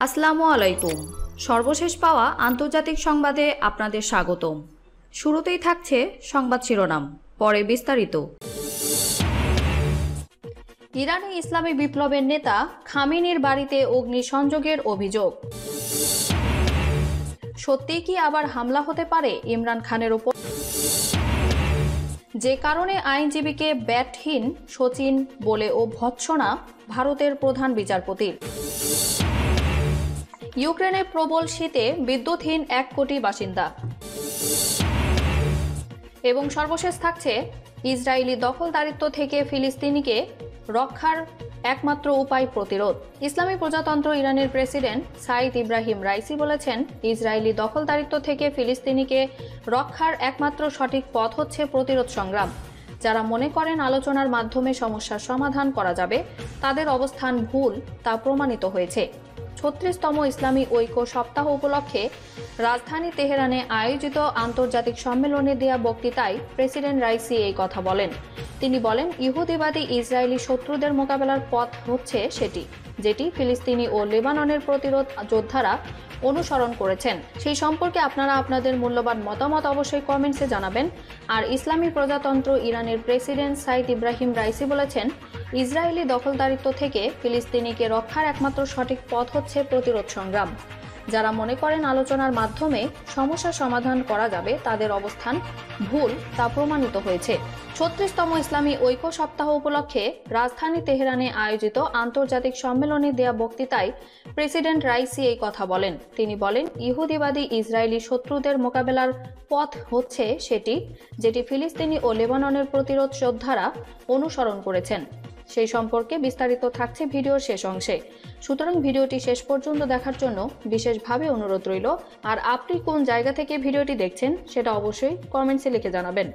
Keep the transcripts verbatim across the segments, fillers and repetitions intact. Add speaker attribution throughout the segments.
Speaker 1: আসসালামু আলাইকুম। সর্বশেষ পাওয়া আন্তর্জাতিক সংবাদে আপনাদের স্বাগতম। শুরুতেই থাকছে সংবাদ শিরোনাম, পরে বিস্তারিত। ইরানি ইসলামী বিপ্লবের নেতা খামেনির বাড়িতে অগ্নিসংযোগের অভিযোগ। সত্যিই কি আবার হামলা হতে পারে ইমরান খানের উপর? যে কারণে আইনজীবীকে ব্যাটহীন সচিন বলে ও ভৎসনা ভারতের প্রধান বিচারপতির। ইউক্রেনে প্রবল শীতে বিদ্যুৎহীন এক কোটি বাসিন্দা। এবং সর্বশেষ থাকছে ইসরায়েলি দখলদারিত্ব থেকে ফিলিস্তিনিকে রক্ষার একমাত্র উপায় প্রতিরোধ। ইসলামী প্রজাতন্ত্র ইরানের প্রেসিডেন্ট সাইদ ইব্রাহিম রাইসি বলেছেন, ইসরায়েলি দখলদারিত্ব থেকে ফিলিস্তিনিকে রক্ষার একমাত্র সঠিক পথ হচ্ছে প্রতিরোধ সংগ্রাম। যারা মনে করেন আলোচনার মাধ্যমে সমস্যার সমাধান করা যাবে, তাদের অবস্থান ভুল তা প্রমাণিত হয়েছে। ছত্রিশতম ইসলামী ঐক্য সপ্তাহ উপলক্ষে রাজধানী তেহরানে আয়োজিত আন্তর্জাতিক সম্মেলনে দেয়া বক্তৃতায় প্রেসিডেন্ট রাইসি এই কথা বলেন। তিনি বলেন, ইহুদিবাদী ইসরায়েলি শত্রুদের মোকাবেলার পথ হচ্ছে সেটি, যেটি ফিলিস্তিনি ও লেবাননের প্রতিরোধ যোদ্ধারা অনুসরণ করেছেন। সেই সম্পর্কে আপনারা আপনাদের মূল্যবান মতামত অবশ্যই কমেন্টসে জানাবেন। আর ইসলামী প্রজাতন্ত্র ইরানের প্রেসিডেন্ট সাইদ ইব্রাহিম রাইসি বলেছেন, ইসরায়েলি দখলদারিত্ব থেকে ফিলিস্তিনিকে রক্ষার একমাত্র সঠিক পথ হচ্ছে প্রতিরোধ সংগ্রাম। যারা মনে করেন আলোচনার মাধ্যমে সমস্যার সমাধান করা যাবে, তাদের অবস্থান ভুল তা প্রমাণিত হয়েছে। ছত্রিশতম ইসলামী ঐক্য সপ্তাহ উপলক্ষে রাজধানী তেহরানে আয়োজিত আন্তর্জাতিক সম্মেলনে দেয়া বক্তৃতায় প্রেসিডেন্ট রাইসি এই কথা বলেন। তিনি বলেন, ইহুদিবাদী ইসরায়েলি শত্রুদের মোকাবেলার পথ হচ্ছে সেটি, যেটি ফিলিস্তিনি ও লেবাননের প্রতিরোধ যোদ্ধারা অনুসরণ করেছেন। সেই সম্পর্কে বিস্তারিত থাকছে ভিডিওর শেষ অংশে। সুতরাং ভিডিওটি শেষ পর্যন্ত দেখার জন্য বিশেষভাবে অনুরোধ রইল। আর আপনি কোন জায়গা থেকে ভিডিওটি দেখছেন সেটা অবশ্যই কমেন্টসে লিখে জানাবেন।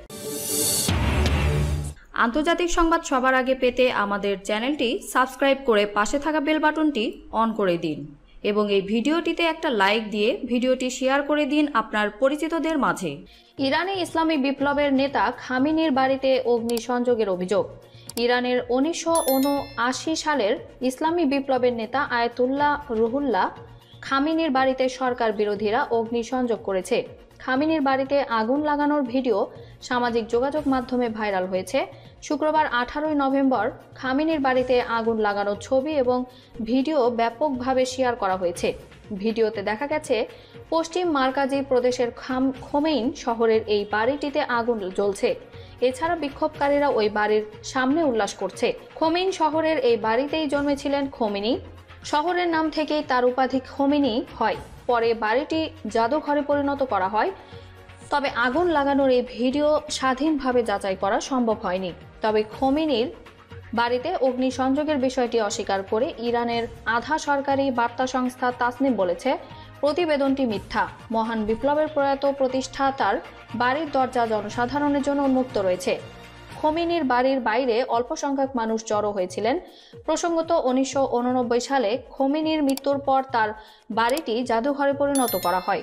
Speaker 1: আন্তর্জাতিক সংবাদ সবার আগে পেতে আমাদের চ্যানেলটি সাবস্ক্রাইব করে পাশে থাকা বেল বাটনটি অন করে দিন এবং এই ভিডিওটিতে একটা লাইক দিয়ে ভিডিওটি শেয়ার করে দিন আপনার পরিচিতদের মাঝে। ইরানি ইসলামী বিপ্লবের নেতা খামেনির বাড়িতে অগ্নিসংযোগের অভিযোগ। ইরানের উনিশশো উনআশি সালের ইসলামী বিপ্লবের নেতা আয়াতুল্লাহ রুহুল্লাহ খামেনির বাড়িতে সরকার বিরোধীরা অগ্নিসংযোগ করেছে। খামেনির বাড়িতে আগুন লাগানোর ভিডিও সামাজিক যোগাযোগ মাধ্যমে ভাইরাল হয়েছে। শুক্রবার আঠারোই নভেম্বর খামেনির বাড়িতে আগুন লাগানোর ছবি এবং ভিডিও ব্যাপকভাবে শেয়ার করা হয়েছে। ভিডিওতে দেখা গেছে, পশ্চিম মার্কাজি প্রদেশের খোমেইন শহরের এই বাড়িটিতে আগুন জ্বলছে। এছাড়া বিক্ষোভকারীরা ওই বাড়ির সামনে উল্লাস করছে। খোমেইন শহরের এই বাড়িতেই জন্মেছিলেন খোমেনি। শহরের নাম থেকেই তার উপাধি খোমেনি হয়। পরে বাড়িটি জাদুঘরে পরিণত করা হয়। তবে আগুন লাগানোর এই ভিডিও স্বাধীনভাবে যাচাই করা সম্ভব হয়নি। তবে খোমেনির বাড়িতে অগ্নিসংযোগের বিষয়টি অস্বীকার করে ইরানের আধা সরকারি বার্তা সংস্থা তাসনিম বলেছে, প্রতিবেদনটি মিথ্যা। মহান বিপ্লবের প্রয়াত প্রতিষ্ঠাতার বাড়ির দরজা জনসাধারণের জন্য উন্মুক্ত রয়েছে। খোমেনির বাড়ির বাইরে অল্প সংখ্যক মানুষ জড়ো হয়েছিলেন। প্রসঙ্গত, উনিশশো উননব্বই সালে খোমেনির মৃত্যুর পর তার বাড়িটি জাদুঘরে পরিণত করা হয়।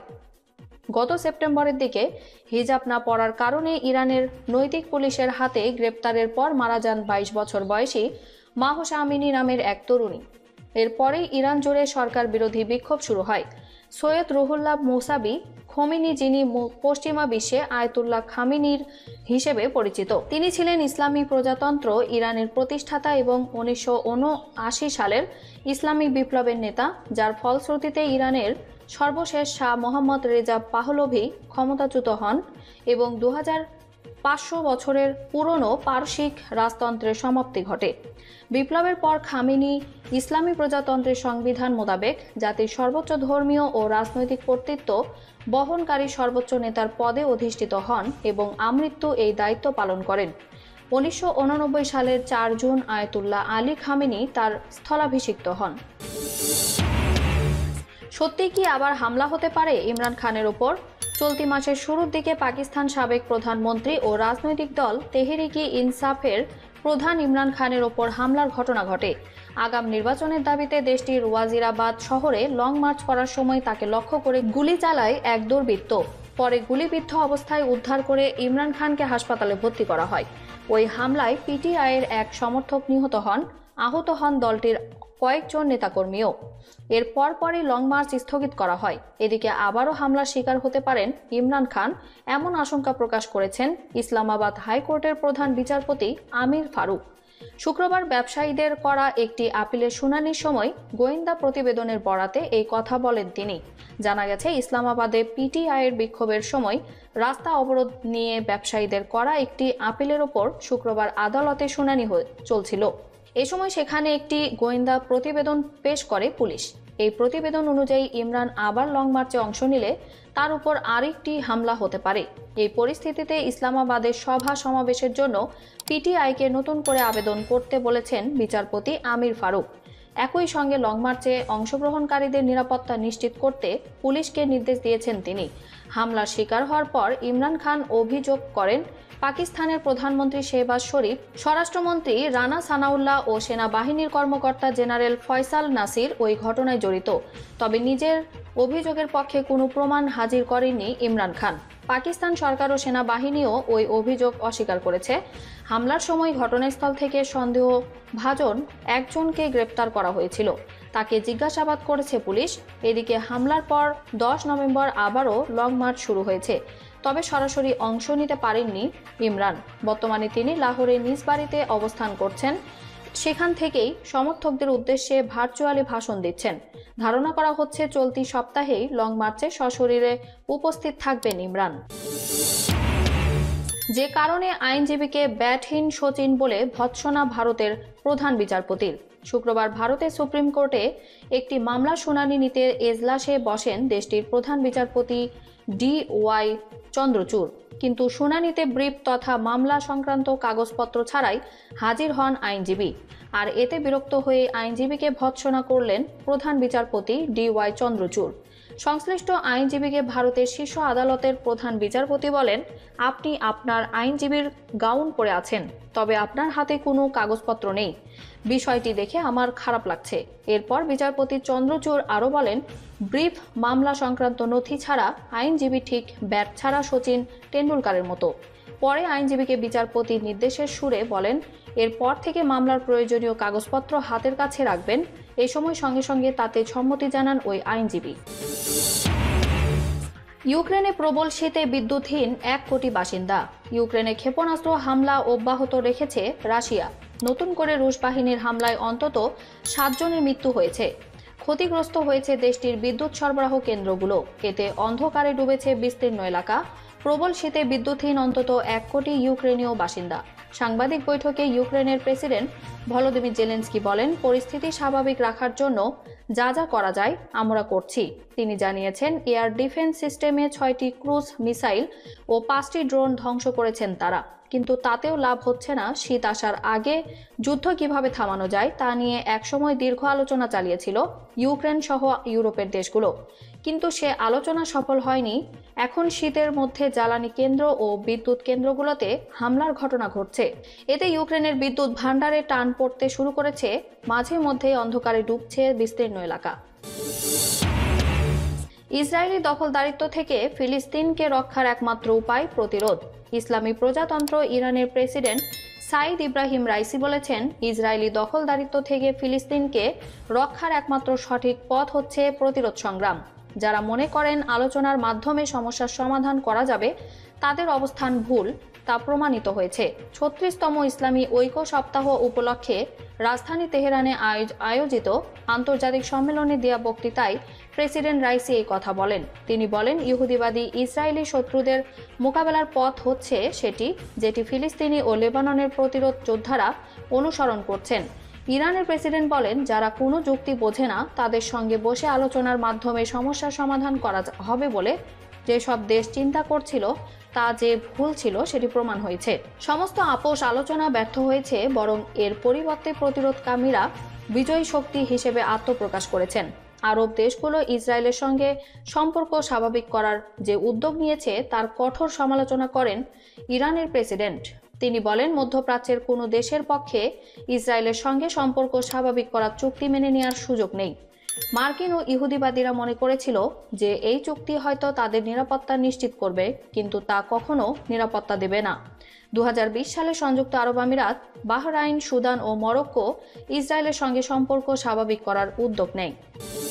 Speaker 1: গত সেপ্টেম্বরের দিকে হিজাব না পরার কারণে ইরানের নৈতিক পুলিশের হাতে গ্রেপ্তারের পর মারা যান বাইশ বছর বয়সী মাহসা আমিনী নামের এক তরুণী। এরপরেই ইরান জুড়ে সরকার বিরোধী বিক্ষোভ শুরু হয়। সৈয়দ রুহুল্লাহ মুসাবি খোমেনি, যিনি পশ্চিমা বিশ্বে আয়াতুল্লাহ খামেনির হিসেবে পরিচিত, তিনি ছিলেন ইসলামী প্রজাতন্ত্র ইরানের প্রতিষ্ঠাতা এবং উনিশশো উনআশি সালের ইসলামিক বিপ্লবের নেতা, যার ফলশ্রুতিতে ইরানের সর্বশেষ শাহ মোহাম্মদ রেজা পাহলভি ক্ষমতাচ্যুত হন এবং দু হাজার পাঁচশো বছরের পুরনো পারসিক রাজতন্ত্রের সমাপ্তি ঘটে। বিপ্লবের পর খামেনি ইসলামী প্রজাতন্ত্রের সংবিধান মোতাবেক জাতির সর্বোচ্চ ধর্মীয় ও রাজনৈতিক কর্তৃত্ব বহনকারী সর্বোচ্চ নেতার পদে অধিষ্ঠিত হন এবং আমৃত্যু এই দায়িত্ব পালন করেন। উনিশশো উননব্বই সালের চার জুন আয়াতুল্লাহ আলী খামেনি তার স্থলাভিষিক্ত হন। সত্যি কি আবার হামলা হতে পারে ইমরান খানের ওপর? চলতি মাসের শুরুর দিকে পাকিস্তান সাবেক প্রধানমন্ত্রী ও রাজনৈতিক দল তেহরিক ই ইনসাফের প্রধান ইমরান খানের ওপর হামলার ঘটনা ঘটে। আগাম নির্বাচনের দাবিতে দেশটির ওয়াজিরাবাদ শহরে লং মার্চ করার সময় তাকে লক্ষ্য করে গুলি চালায় এক দুর্বৃত্ত। পরে গুলিবিদ্ধ অবস্থায় উদ্ধার করে ইমরান খানকে হাসপাতালে ভর্তি করা হয়। ওই হামলায় পিটিআইয়ের এক সমর্থক নিহত হন। আহত হন দলটির কয়েকজন নেতাকর্মীও। এর পরপরই লং মার্চ স্থগিত করা হয়। এদিকে আবারও হামলার শিকার হতে পারেন ইমরান খান, এমন আশঙ্কা প্রকাশ করেছেন ইসলামাবাদ হাইকোর্টের প্রধান বিচারপতি আমির ফারুক। শুক্রবার ব্যবসায়ীদের করা একটি আপিলের শুনানির সময় গোয়েন্দা প্রতিবেদনের বরাতে এই কথা বলেন তিনি। জানা গেছে, ইসলামাবাদে পিটিআইয়ের বিক্ষোভের সময় রাস্তা অবরোধ নিয়ে ব্যবসায়ীদের করা একটি আপিলের ওপর শুক্রবার আদালতে শুনানি চলছিল। এ সময় সেখানে একটি গোয়েন্দা প্রতিবেদন পেশ করে পুলিশ। এই প্রতিবেদন অনুযায়ী ইমরান আবার লং মার্চে অংশ নিলে তার উপর আরেকটি হামলা হতে পারে। এই পরিস্থিতিতে ইসলামাবাদের সভা সমাবেশের জন্য পিটিআইকে নতুন করে আবেদন করতে বলেছেন বিচারপতি আমির ফারুক। একই সঙ্গে লং মার্চে অংশগ্রহণকারীদের নিরাপত্তা নিশ্চিত করতে পুলিশকে নির্দেশ দিয়েছেন তিনি। হামলার শিকার হওয়ার পর ইমরান খান অভিযোগ করেন, পাকিস্তানের প্রধানমন্ত্রী শেহবাজ শরীফ, স্বরাষ্ট্রমন্ত্রী রানা সানাউল্লাহ ও সেনাবাহিনীর কর্মকর্তা জেনারেল ফয়সাল নাসির ওই ঘটনায় জড়িত। তবে নিজের অভিযোগের পক্ষে কোনো প্রমাণ হাজির করেননি ইমরান খান। পাকিস্তান সরকার ও সেনাবাহিনীও ওই অভিযোগ অস্বীকার করেছে। হামলার সময় ঘটনাস্থল থেকে সন্দেহভাজন একজনকে গ্রেপ্তার করা হয়েছিল, তাকে জিজ্ঞাসাবাদ করেছে পুলিশ। এদিকে হামলার পর দশ নভেম্বর আবারও লং মার্চ শুরু হয়েছে, তবে সরাসরি অংশ নিতে পারেননি ইমরান। বর্তমানে তিনি লাহোরে নিজ বাড়িতে অবস্থান করছেন, সেখান থেকেই সমর্থকদের উদ্দেশ্যে ভার্চুয়ালি ভাষণ দিচ্ছেন। ধারণা করা হচ্ছে চলতি সপ্তাহেই লং মার্চে সশরীরে উপস্থিত থাকবেন ইমরান। যে কারণে আইনজীবীকে ব্যাটহীন সচিন বলে ভৎসনা ভারতের প্রধান বিচারপতির। শুক্রবার ভারতের সুপ্রিম কোর্টে একটি মামলার শুনানি নিতে এজলাসে বসেন দেশটির প্রধান বিচারপতি ডি ওয়াই চন্দ্রচূড়। কিন্তু শুনানিতে ব্রিফ তথা মামলা সংক্রান্ত কাগজপত্র ছাড়াই হাজির হন আইনজীবী। আর এতে বিরক্ত হয়ে আইনজীবীকে ভৎসনা করলেন প্রধান বিচারপতি ডি ওয়াই চন্দ্রচূড়। সংশ্লিষ্ট আইনজীবীকে ভারতের শীর্ষ আদালতের প্রধান বিচারপতি বলেন, আপনি আপনার আইনজীবীর গাউন পরে আছেন, তবে আপনার হাতে কোনো কাগজপত্র নেই। বিষয়টি দেখে আমার খারাপ লাগছে। এরপর বিচারপতি চন্দ্রচূড় আরও বলেন, ব্রিফ মামলা সংক্রান্ত নথি ছাড়া আইনজীবী ঠিক ব্যাট ছাড়া সচিন টেন্ডুলকারের মতো। পরে আইনজীবীকে বিচারপতির নির্দেশের সুরে বলেন, এরপর থেকে মামলার প্রয়োজনীয় কাগজপত্র হাতের কাছে রাখবেন। এই সময় সঙ্গে সঙ্গে তাতে সম্মতি জানান ওই আইনজীবী। ইউক্রেনে প্রবল শীতে বিদ্যুৎহীন এক কোটি বাসিন্দা। ইউক্রেনে ক্ষেপণাস্ত্র হামলা অব্যাহত রেখেছে রাশিয়া। নতুন করে রুশ বাহিনীর হামলায় অন্তত সাতজনের মৃত্যু হয়েছে। ক্ষতিগ্রস্ত হয়েছে দেশটির বিদ্যুৎ সরবরাহ কেন্দ্রগুলো। এতে অন্ধকারে ডুবেছে বিস্তীর্ণ এলাকা। প্রবল শীতে বিদ্যুৎহীন অন্তত এক কোটি ইউক্রেনীয় বাসিন্দা। সাংবাদিক বৈঠকে ইউক্রেনের প্রেসিডেন্ট ভলোদিমির জেলেনস্কি বলেন, পরিস্থিতি স্বাভাবিক রাখার জন্য যা যা করা যায় আমরা করছি। তিনি জানিয়েছেন, এয়ার ডিফেন্স সিস্টেমে ছয়টি ক্রুজ মিসাইল ও পাঁচটি ড্রোন ধ্বংস করেছেন তারা, কিন্তু তাতেও লাভ হচ্ছে না। শীত আসার আগে যুদ্ধ কিভাবে থামানো যায় তা নিয়ে একসময় দীর্ঘ আলোচনা চালিয়েছিল ইউক্রেন সহ ইউরোপের দেশগুলো, কিন্তু সে আলোচনা সফল হয়নি। এখন শীতের মধ্যে জ্বালানি কেন্দ্র ও বিদ্যুৎ কেন্দ্রগুলোতে হামলার ঘটনা ঘটছে। এতে ইউক্রেনের বিদ্যুৎ ভাণ্ডারে টান পড়তে শুরু করেছে। মাঝে মধ্যে অন্ধকারে ডুবছে বিস্তীর্ণ এলাকা। ইসরায়েলি দখলদারিত্ব থেকে ফিলিস্তিনকে রক্ষার একমাত্র উপায় প্রতিরোধ। ইসলামী প্রজাতন্ত্র ইরানের প্রেসিডেন্ট সাইদ ইব্রাহিম রাইসি বলেছেন, ইসরায়েলি দখলদারিত্ব থেকে ফিলিস্তিনকে রক্ষার একমাত্র সঠিক পথ হচ্ছে প্রতিরোধ সংগ্রাম। যারা মনে করেন আলোচনার মাধ্যমে সমস্যার সমাধান করা যাবে, তাদের অবস্থান ভুল, তা প্রমাণিত হয়েছে। ছত্রিশতম ইসলামী ঐক্য সপ্তাহ উপলক্ষে রাজধানী তেহরানে আয়োজিত আন্তর্জাতিক সম্মেলনে দেয়া বক্তৃতায় প্রেসিডেন্ট রাইসি এই কথা বলেন। তিনি বলেন, ইহুদিবাদী ইসরায়েলি শত্রুদের মোকাবেলার পথ হচ্ছে সেটি, যেটি ফিলিস্তিনি ও লেবাননের প্রতিরোধ যোদ্ধারা অনুসরণ করছেন। ইরানের প্রেসিডেন্ট বলেন, যারা কোনো যুক্তি বোঝে না তাদের সঙ্গে বসে আলোচনার মাধ্যমে সমস্যার সমাধান করা হবে বলে যেসব দেশ চিন্তা করছিল তা যে ভুল ছিল সেটি প্রমাণ হয়েছে। সমস্ত আপোষ আলোচনা ব্যর্থ হয়েছে, বরং এর পরিবর্তে প্রতিরোধকামীরা বিজয়ী শক্তি হিসেবে আত্মপ্রকাশ করেছেন। আরব দেশগুলো ইসরায়েলের সঙ্গে সম্পর্ক স্বাভাবিক করার যে উদ্যোগ নিয়েছে তার কঠোর সমালোচনা করেন ইরানের প্রেসিডেন্ট। তিনি বলেন, মধ্যপ্রাচ্যের কোনো দেশের পক্ষে ইসরায়েলের সঙ্গে সম্পর্ক স্বাভাবিক করার চুক্তি মেনে নেওয়ার সুযোগ নেই। মার্কিন ও ইহুদিবাদীরা মনে করেছিল যে এই চুক্তি হয়তো তাদের নিরাপত্তা নিশ্চিত করবে, কিন্তু তা কখনো নিরাপত্তা দেবে না। দু হাজার বিশ সালে সংযুক্ত আরব আমিরাত, বাহরাইন, সুদান ও মরক্কো ইসরায়েলের সঙ্গে সম্পর্ক স্বাভাবিক করার উদ্যোগ নেয়।